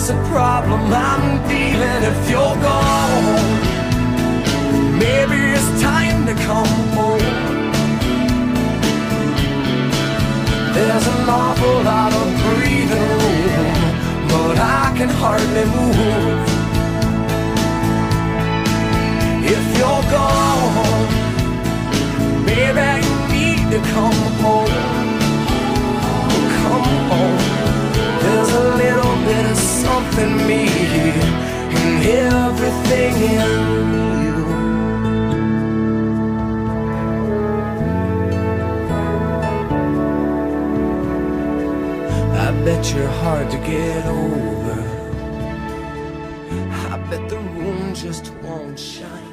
It's a problem I'm feeling if you're gone. Maybe it's time to come home. There's an awful lot of breathing room, but I can hardly move. If you're gone, maybe you need to come home. Come home. There's a little bit of something me in everything in you. I bet you're hard to get over. I bet the room just won't shine.